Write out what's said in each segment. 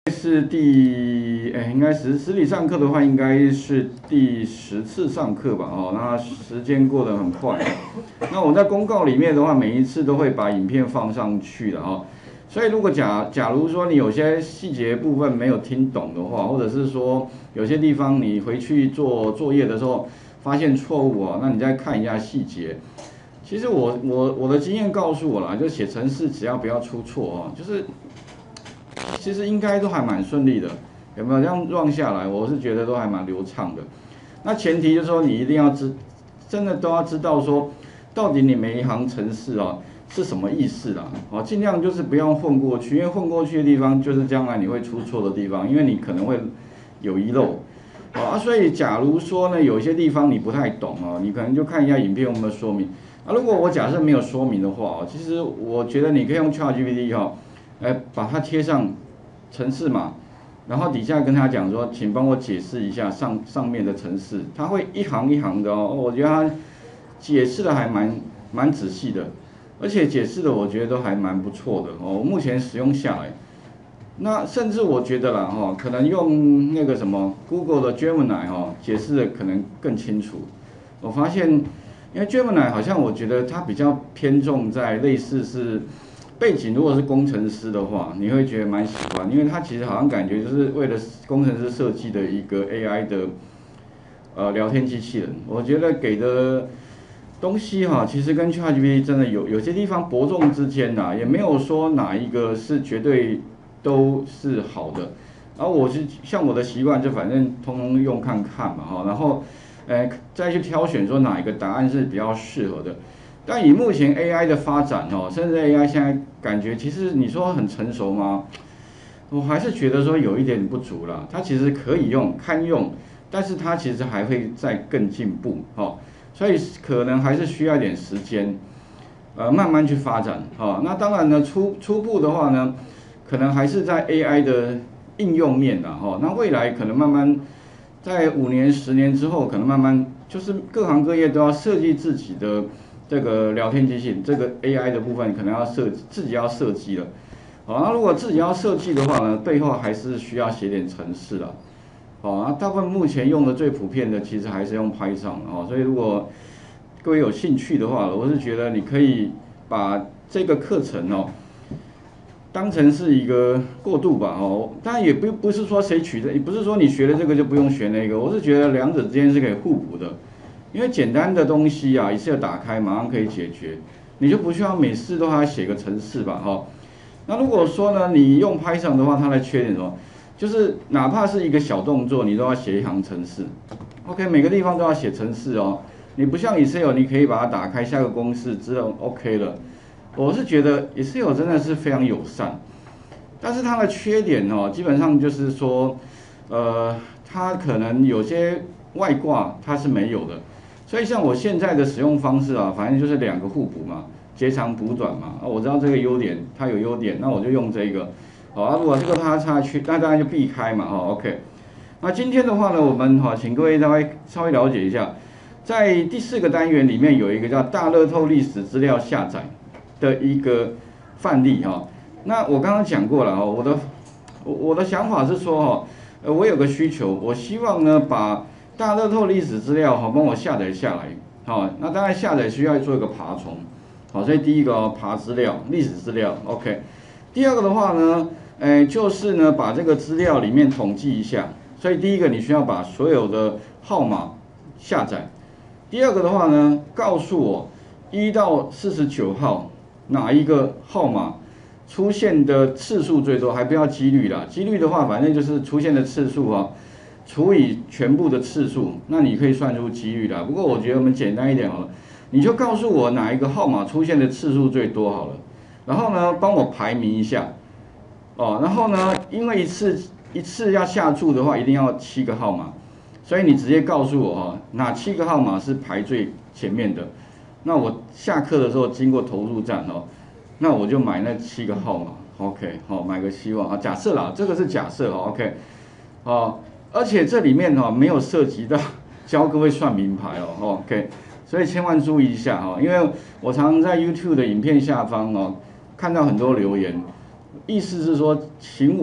是应该实体上课的话，应该是第10次上课吧？哦，那时间过得很快。那我在公告里面的话，每一次都会把影片放上去的哦。所以如果假如说你有些细节部分没有听懂的话，或者是说有些地方你回去做作业的时候发现错误啊，那你再看一下细节。其实我的经验告诉我啦，就写程式只要不要出错哦，就是其实应该都还蛮顺利的，有没有这样 run 下来？我是觉得都还蛮流畅的。那前提就是说你一定要真的都要知道说，到底你每一行程式啊是什么意思啦？哦，尽量就是不要混过去，因为混过去的地方就是将来你会出错的地方，因为你可能会有遗漏。所以假如说呢，有一些地方你不太懂哦，你可能就看一下影片有没有说明。如果我假设没有说明的话，其实我觉得你可以用 ChatGPT 哈，把它贴上程式码，然后底下跟他讲说，请帮我解释一下上面的程式，他会一行一行的哦，我觉得他解释的还蛮仔细的，而且解释的我觉得都还蛮不错的哦，我目前使用下来。那甚至我觉得啦哈，可能用那个什么 Google 的 Gemini 哈，解释的可能更清楚。我发现，因为 Gemini 好像我觉得它比较偏重在类似是背景，如果是工程师的话，你会觉得蛮喜欢，因为它其实好像感觉就是为了工程师设计的一个 AI 的聊天机器人。我觉得给的东西哈，其实跟 ChatGPT 真的有些地方伯仲之间呐，也没有说哪一个是绝对都是好的。然后我是像我的习惯，就反正通通用看看嘛哈，然后再去挑选说哪一个答案是比较适合的。但以目前 AI 的发展哦，甚至 AI 现在感觉其实你说很成熟吗？我还是觉得说有一点不足啦。它其实可以用，堪用，但是它其实还会再更进步哦。所以可能还是需要一点时间，慢慢去发展哦。那当然呢，初步的话呢，可能还是在 AI 的应用面啦哈。那未来可能慢慢在5年、10年之后，可能慢慢就是各行各业都要设计自己的这个聊天机器人，这个 AI 的部分可能要自己要设计了。好，那如果自己要设计的话呢，背后还是需要写点程式啦。那大部分目前用的最普遍的其实还是用 Python 哦，所以如果各位有兴趣的话，我是觉得你可以把这个课程哦当成是一个过渡吧哦，当然也不是说谁取的，也不是说你学了这个就不用学那个，我是觉得两者之间是可以互补的，因为简单的东西啊，一次打开马上可以解决，你就不需要每次都还要写个程式吧哈。那如果说呢，你用 Python 的话，它的缺点什么？就是哪怕是一个小动作，你都要写一行程式。OK， 每个地方都要写程式哦。你不像 Excel， 你可以把它打开，下个公式知道 OK 了。我是觉得 Excel 真的是非常友善，但是它的缺点哦，基本上就是说，它可能有些外挂它是没有的。所以像我现在的使用方式啊，反正就是2个互补嘛，截长补短嘛。我知道这个优点，它有优点，那我就用这个。好，如果这个它差去，那当然就避开嘛。OK。那今天的话呢，我们请各位稍微了解一下，在第4个单元里面有一个叫大乐透历史资料下载的一个范例哈。那我刚刚讲过了哈，我的想法是说哈，我有个需求，我希望呢把大乐透历史资料帮我下载下来。好，那当然下载需要做一个爬虫。好，所以第一个爬资料，历史资料 ，OK。第二个的话呢，就是呢把这个资料里面统计一下。所以第一个你需要把所有的号码下载。第二个的话呢，告诉我1到49号哪一个号码出现的次数最多，还不要几率啦。几率的话，反正就是出现的次数除以全部的次数，那你可以算出几率啦。不过我觉得我们简单一点好了，你就告诉我哪一个号码出现的次数最多好了。然后呢，帮我排名一下。然后呢，因为一次要下注的话，一定要7个号码，所以你直接告诉我哪7个号码是排最前面的。那我下课的时候经过投入站那我就买那7个号码 ，OK， 买个希望假设啦，这个是假设OK， 而且这里面没有涉及到教各位算名牌OK， 所以千万注意一下因为我常常在 YouTube 的影片下方看到很多留言。意思是说，请我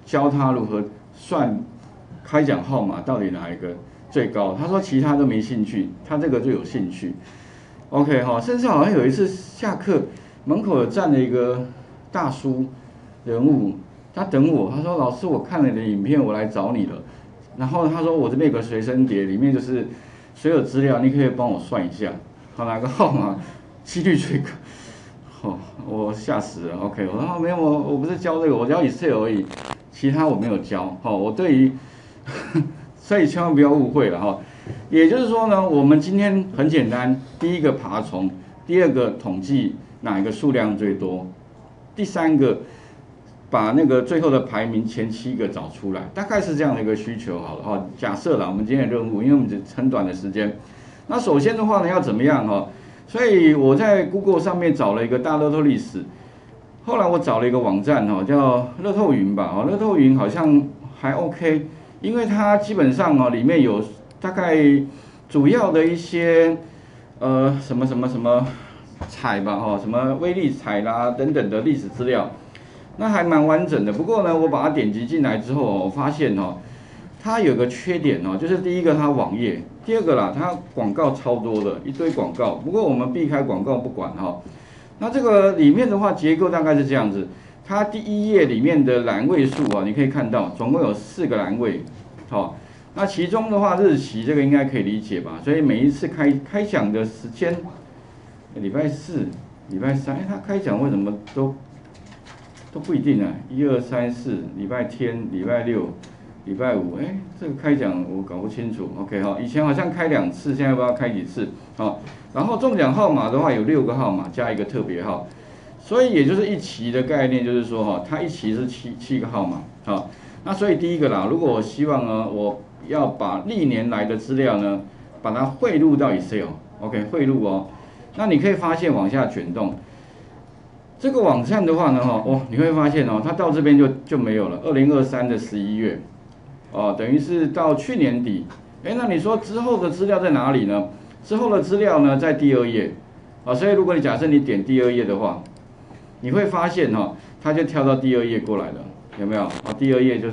教他如何算开奖号码到底哪一个最高。他说其他都没兴趣，他这个就有兴趣。OK 哈，甚至好像有一次下课门口有站了一个大叔人物，他等我，他说老师我看了你的影片，我来找你了。然后他说我这边有个随身碟，里面就是所有资料，你可以帮我算一下，好哪个号码几率最高？哦，我吓死了。OK， 我说没有，我不是教这个，我教 Excel 而已，其他我没有教。哦，我对于，所以千万不要误会了哈。也就是说呢，我们今天很简单，第一个爬虫，第二个统计哪一个数量最多，第三个把那个最后的排名前7个找出来，大概是这样的一个需求好了哈。假设啦，我们今天的任务，因为我们只很短的时间，那首先的话呢，要怎么样哈？所以我在 Google 上面找了一个大乐透历史，后来我找了一个网站哈，叫乐透云吧，哈，乐透云好像还 OK， 因为它基本上里面有大概主要的一些什么彩吧哈，什么威力彩啦等等的历史资料。那还蛮完整的，不过呢，我把它点击进来之后，我发现它有个缺点就是第一个它网页，第二个啦，它广告超多的，一堆广告。不过我们避开广告不管哈。那这个里面的话，结构大概是这样子，它第一页里面的栏位数你可以看到，总共有4个栏位，好，那其中的话日期这个应该可以理解吧？所以每一次开奖的时间，礼拜4、礼拜3，它开奖为什么都不一定啊，1、2、3、4，礼拜天、礼拜6、礼拜5，这个开奖我搞不清楚。OK 哈，以前好像开2次，现在不知道开几次。好，然后中奖号码的话有6个号码加一个特别号，所以也就是一期的概念，就是说它一期是7个号码。好，那所以第一个啦，如果我希望呢，我要把历年来的资料呢，把它汇入到 Excel，OK， 汇入那你可以发现往下卷动。这个网站的话呢，你会发现它到这边就没有了。2023的11月，等于是到去年底。那你说之后的资料在哪里呢？之后的资料呢，在第2页，所以如果你假设你点第2页的话，你会发现它就跳到第2页过来了，有没有？第2页就是，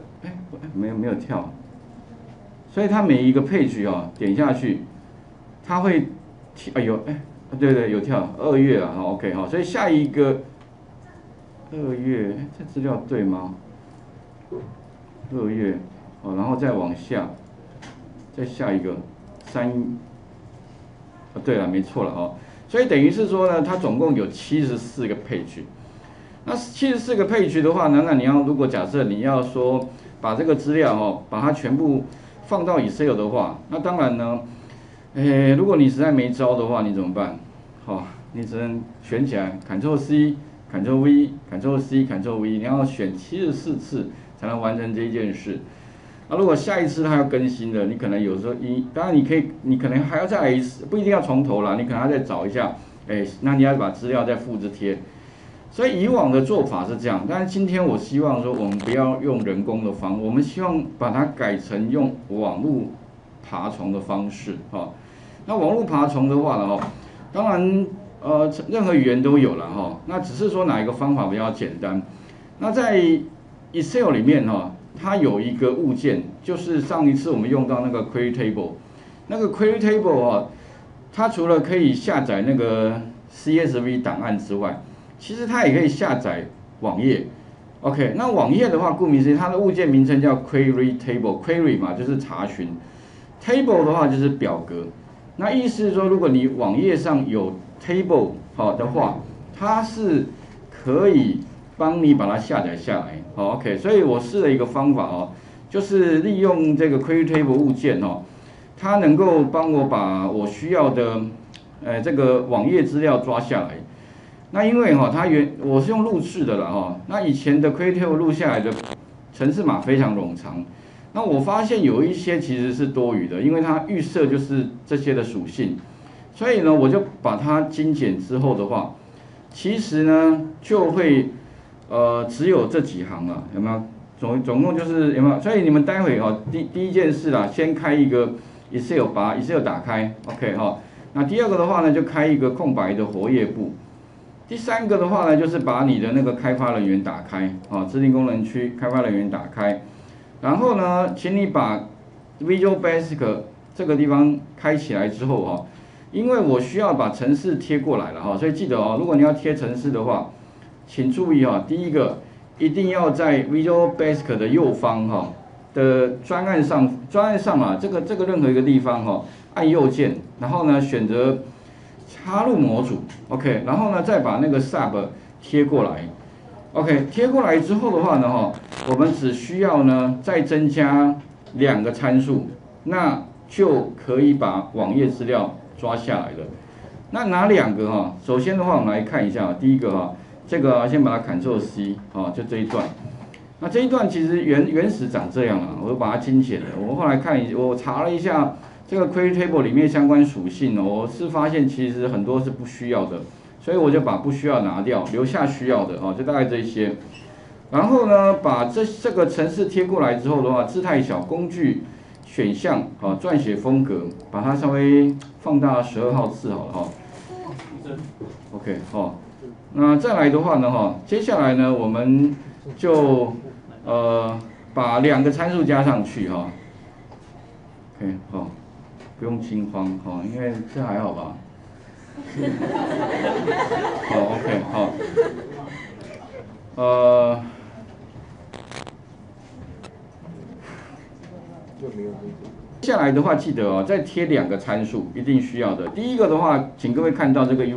没有跳，所以它每一个page点下去，它会，对，有跳2月啊 ，OK 哈，所以下一个2月，这资料对吗？2月，然后再往下，再下一个3，对了，没错了所以等于是说呢，它总共有74个page。那74个page的话呢，那你要如果假设你要说把这个资料把它全部放到 Excel 的话，那当然呢。如果你实在没招的话，你怎么办？你只能选起来 ，Ctrl C、Ctrl V、Ctrl C、Ctrl V， 你要选74次才能完成这一件事。那如果下一次它要更新的，你可能有时候当然你可能还要再来一次，不一定要从头啦，你可能要再找一下，那你要把资料再复制贴。所以以往的做法是这样，但是今天我希望说，我们不要用人工的方法，我们希望把它改成用网络爬虫的方式那网络爬虫的话呢当然任何语言都有了那只是说哪一个方法比较简单。那在 Excel 里面它有一个物件，就是上一次我们用到那个 Query Table， 那个 Query Table 它除了可以下载那个 CSV 档案之外，其实它也可以下载网页。OK， 那网页的话，顾名思义，它的物件名称叫 Query Table，Query 嘛就是查询 ，Table 的话就是表格。那意思是说，如果你网页上有 Table 的话，它是可以帮你把它下载下来。OK， 所以我试了一个方法就是利用这个 Query Table 物件它能够帮我把我需要的这个网页资料抓下来。那因为我是用录制的啦那以前的 Query Table 录下来的程式码非常冗长。那我发现有一些其实是多余的，因为它预设就是这些的属性，所以呢，我就把它精简之后的话，其实呢就会只有这几行了，有没有？总共就是有没有？所以你们待会第一件事啦，先开一个 Excel， 把 Excel 打开 ，OK 那第二个的话呢，就开一个空白的活页簿。 第3个的话呢，就是把你的那个开发人员打开啊，指定功能区开发人员打开，然后呢，请你把 Visual Basic 这个地方开起来之后哈，因为我需要把程式贴过来了哈，所以记得哦，如果你要贴程式的话，请注意哈，第一个一定要在 Visual Basic 的右方哈的专案上啊，这个任何一个地方哈，按右键，然后呢选择插入模组 ，OK， 然后呢再把那个 Sub 贴过来 ，OK， 贴过来之后的话呢哈，我们只需要呢再增加2个参数，那就可以把网页资料抓下来了。那哪2个哈？首先的话，我们来看一下，第一个哈，这个先把它 Ctrl C， 啊，就这一段。那这一段其实原始长这样啊，我把它精简了。我后来我查了一下这个 Query Table 里面相关属性哦，我是发现其实很多是不需要的，所以我就把不需要拿掉，留下需要的哦，就大概这些。然后呢，把这个程式贴过来之后的话，字太小，工具选项啊，撰写风格，把它稍微放大12号字好了哈。OK 哦，那再来的话呢哈，接下来呢我们就把2个参数加上去哈。OK 好，不用惊慌哈，因为这还好吧。好 OK 好，接下来的话，记得哦，再贴2个参数，一定需要的。第一个的话，请各位看到这个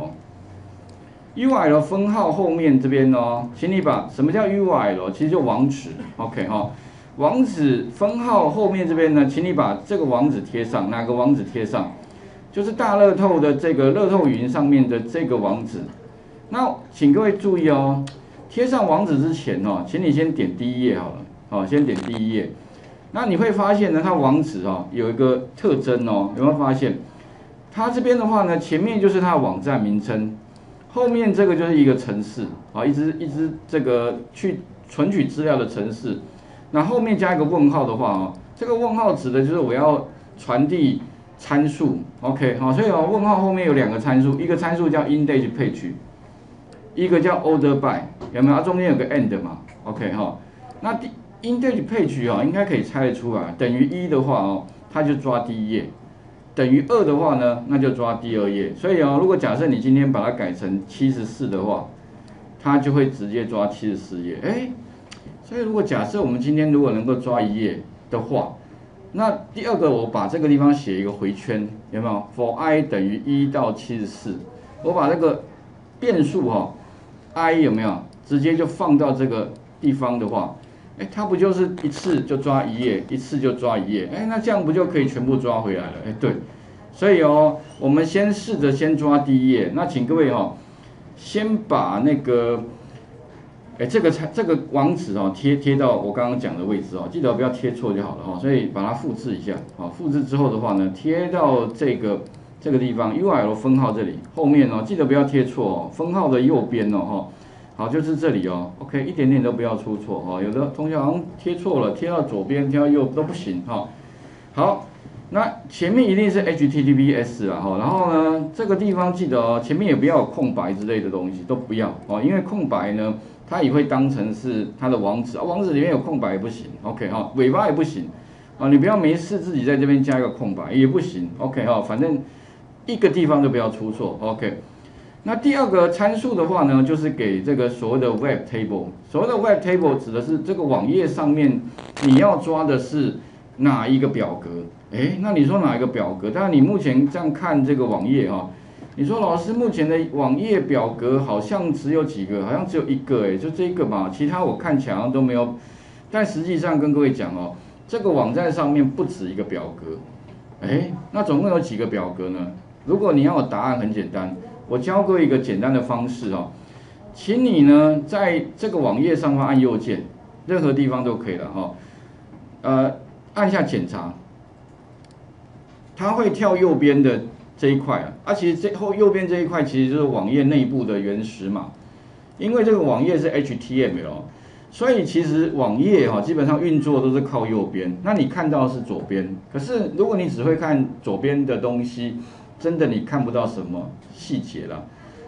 URL 分号后面这边哦，请你把什么叫 URL？ 其实就网址 ，OK 哈、哦，网址分号后面这边呢，请你把这个网址贴上，哪个网址贴上？就是大乐透的这个乐透云上面的这个网址。那请各位注意哦，贴上网址之前哦，请你先点第1页好了，好，先点第1页。那你会发现呢，它网址哦有一个特征哦，有没有发现？它这边的话呢，前面就是它的网站名称，后面这个就是一个程式啊，一支这个去存取资料的程式。那后面加一个问号的话哦，这个问号指的就是我要传递参数 ，OK 好，所以哦，问号后面有2个参数，一个参数叫 IndexedPage， 一个叫 OrderBy， 有没有？它中间有个 end 嘛 ，OK 哈，那IndexedPage 啊，应该可以猜得出来，等于1的话哦，它就抓第1页；等于2的话呢，那就抓第2页。所以哦，如果假设你今天把它改成74的话，它就会直接抓74页。哎，所以如果假设我们今天如果能够抓1页的话，那第2个我把这个地方写一个回圈，有没有 ？For i 等于1到74，我把这个变数哈 i 有没有直接就放到这个地方的话。哎，它不就是一次就抓1页，一次就抓1页？哎，那这样不就可以全部抓回来了？哎，对，所以哦，我们试着先抓第1页。那请各位哦，先把那个，哎，这个网址哦贴到我刚刚讲的位置哦，记得不要贴错就好了哦。所以把它复制一下，好，复制之后的话呢，贴到这个地方 URL 分号这里，后面哦，记得不要贴错哦，分号的右边哦，哈。好，就是这里哦 ，OK， 一点点都不要出错哦。有的同学好像贴错了，贴到左边，贴到右都不行哈、哦。好，那前面一定是 HTTPS 啊哈，然后呢，这个地方记得哦，前面也不要有空白之类的东西，都不要哦，因为空白呢，它也会当成是它的网址啊，网址里面有空白也不行 ，OK 哈、哦，尾巴也不行啊，你不要没事自己在这边加一个空白也不行 ，OK 哈、哦，反正一个地方都不要出错 ，OK。那第2个参数的话呢，就是给这个所谓的 Web Table。所谓的 Web Table 指的是这个网页上面你要抓的是哪一个表格？哎，那你说哪一个表格？当然你目前这样看这个网页哈、哦，你说老师目前的网页表格好像只有几个，好像只有1个，哎，就这个嘛，其他我看起来好像都没有。但实际上跟各位讲哦，这个网站上面不止1个表格，哎，那总共有几个表格呢？如果你要有答案，很简单。我教各位一个简单的方式哦，请你呢在这个网页上方按右键，任何地方都可以了哈、哦，按下检查，它会跳右边的这一块啊，其实右边这一块其实就是网页内部的原始码，因为这个网页是 HTML， 所以其实网页哈、基本上运作都是靠右边，那你看到是左边，可是如果你只会看左边的东西。真的你看不到什么细节了，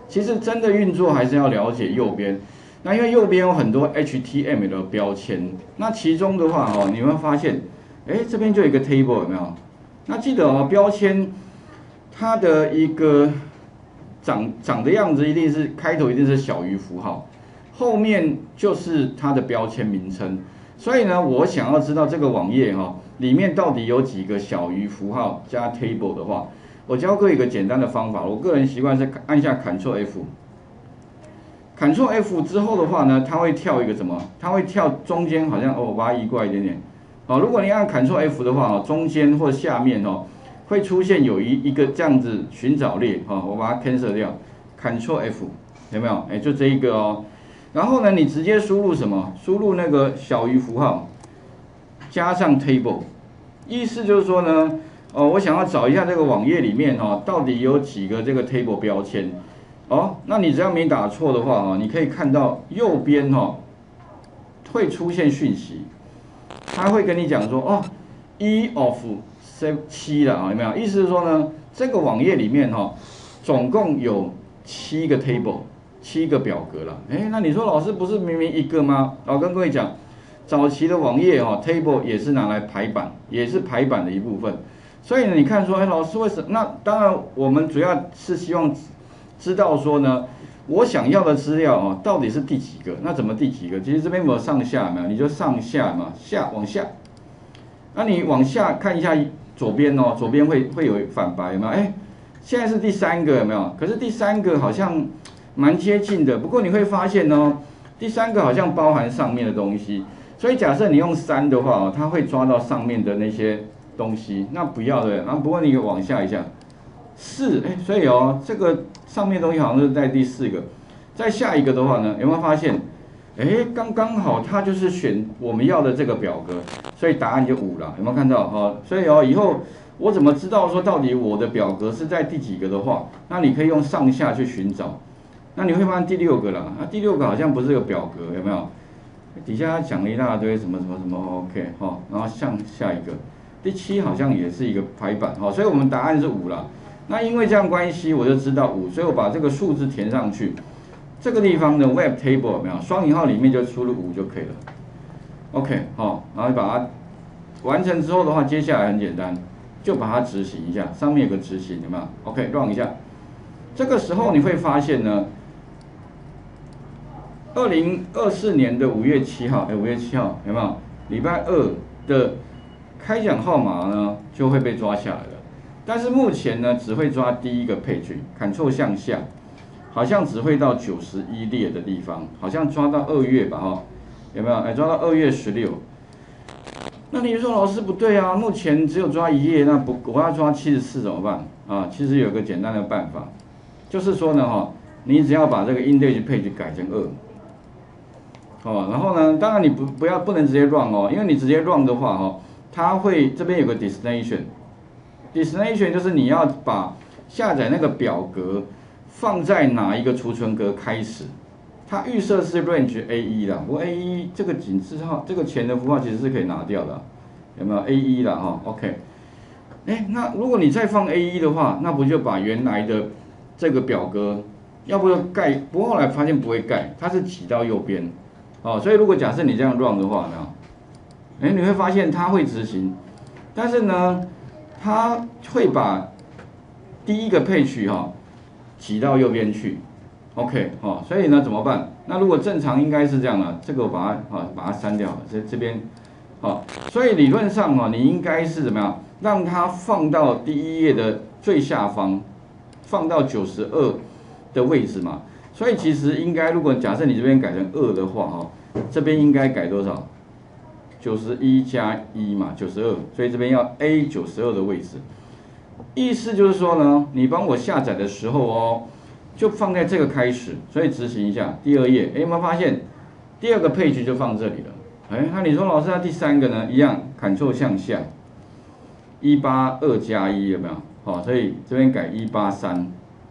其实真的运作还是要了解右边。那因为右边有很多 HTML 的标签，那其中的话你会发现，这边就有一个 table 有没有？那记得标签它的一个长的样子一定是开头一定是小于符号，后面就是它的标签名称。所以呢，我想要知道这个网页里面到底有几个小于符号加 table 的话，我教各位一个简单的方法。我个人习惯是按下 Ctrl F。Ctrl F 之后的话呢，它会跳一个什么？它会跳中间好像我把它移过来一点点。如果你按 Ctrl F 的话中间或下面会出现有一个这样子寻找列我把它 cancel 掉 ，Ctrl F 有没有？就这一个然后呢，你直接输入什么？输入那个小于符号加上 table， 意思就是说呢，我想要找一下这个网页里面到底有几个这个 table 标签。那你只要没打错的话你可以看到右边会出现讯息，它会跟你讲说E of 7了有没有？意思是说呢，这个网页里面总共有7个 table， 7个表格了。那你说老师不是明明一个吗？我跟各位讲，早期的网页table 也是拿来排版，也是排版的一部分。所以呢，你看说，老师为什么？那当然，我们主要是希望知道说呢，我想要的资料到底是第几个？那怎么第几个？其实这边有上下没有？你就上下嘛，往下。那你往下看一下左边左边会有反白有没有？现在是第3个有没有？可是第3个好像蛮接近的，不过你会发现第3个好像包含上面的东西，所以假设你用3的话它会抓到上面的那些东西，那不要的。不过你往下一下，4，所以这个上面的东西好像是在第4个，再下一个的话呢，有没有发现？刚好它就是选我们要的这个表格，所以答案就5了，有没有看到？所以以后我怎么知道说到底我的表格是在第几个的话，那你可以用上下去寻找。那你会发现第6个了，第6个好像不是个表格，有没有？底下它讲了一大堆什么 OK 然后下一个，第7好像也是一个排版所以我们答案是5了。那因为这样关系，我就知道5，所以我把这个数字填上去。这个地方的 Web Table 有没有？双引号里面就输入5就可以了。OK 然后把它完成之后的话，接下来很简单，就把它执行一下。上面有个执行，有没有 ？OK run 一下。这个时候你会发现呢，2024年的5月7号，5月7号有没有？礼拜2的开奖号码呢就会被抓下来了。但是目前呢，只会抓第一个 page，Ctrl 向下。好像只会到91列的地方，好像抓到2月吧有没有？抓到2月16。那你说老师不对啊，目前只有抓1页，那我要抓74怎么办其实有个简单的办法，就是说呢你只要把这个 index page 改成2，然后呢，当然你不能直接 run 因为你直接 run 的话它会这边有个 destination 就是你要把下载那个表格放在哪一个储存格开始？它预设是 range A1 啦，不过 A1 这个井字号这个前的符号其实是可以拿掉的，有没有 A1 啦？OK， 那如果你再放 A1 的话，那不就把原来的这个表格要不要盖？不过后来发现不会盖，它是挤到右边所以如果假设你这样 run 的话，有没有？你会发现它会执行，但是呢，它会把第一个page挤到右边去 ，OK 所以呢怎么办？那如果正常应该是这样的，这个我把它删掉了，这边所以理论上你应该是怎么样？让它放到第1页的最下方，放到92的位置嘛。所以其实应该，如果假设你这边改成2的话这边应该改多少？91加1嘛，92，所以这边要 A92的位置。意思就是说呢，你帮我下载的时候就放在这个开始，所以执行一下第2页，有没有发现第2个 page 就放这里了？那你说老师，那第3个呢？一样，Ctrl 向下，182加1有没有？所以这边改183，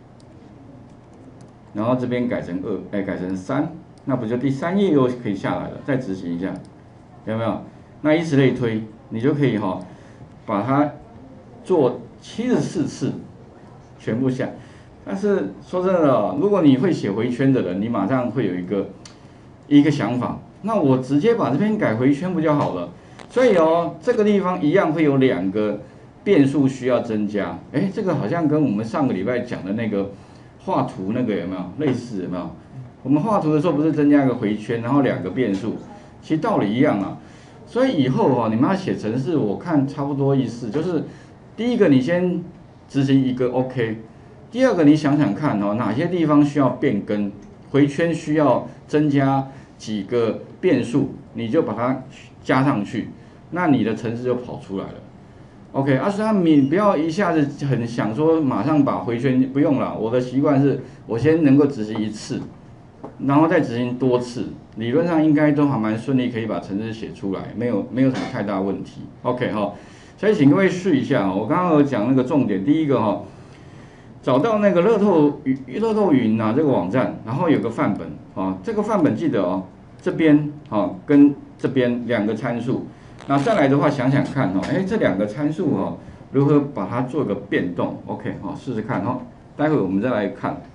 然后这边改成2，改成3，那不就第3页又可以下来了？再执行一下，有没有？那以此类推，你就可以把它做74次，全部下。 但是说真的哦，如果你会写回圈的人，你马上会有一个想法，那我直接把这边改回圈不就好了？所以哦，这个地方一样会有2个变数需要增加。哎，这个好像跟我们上个礼拜讲的那个画图那个有没有类似？有没有？我们画图的时候不是增加一个回圈，然后2个变数，其实道理一样啊。所以以后哦，你们要写程式，我看差不多意思，就是第一个你先执行一个 OK， 第二个你想想看哦，哪些地方需要变更，回圈需要增加几个变数，你就把它加上去，那你的程式就跑出来了。OK， 所以你不要一下子很想说马上把回圈，不用了。我的习惯是我先能够执行1次，然后再执行多次，理论上应该都还蛮顺利，可以把程式写出来，没有什么太大问题。OK 哈，所以请各位试一下。我刚刚有讲那个重点，第一个哈，找到那个乐透云啊这个网站，然后有个范本啊，这个范本记得哦，这边啊跟这边2个参数。那再来的话，想想看哦，哎，这2个参数哦，如何把它做个变动 ？OK， 好，试试看哦。待会我们再来看。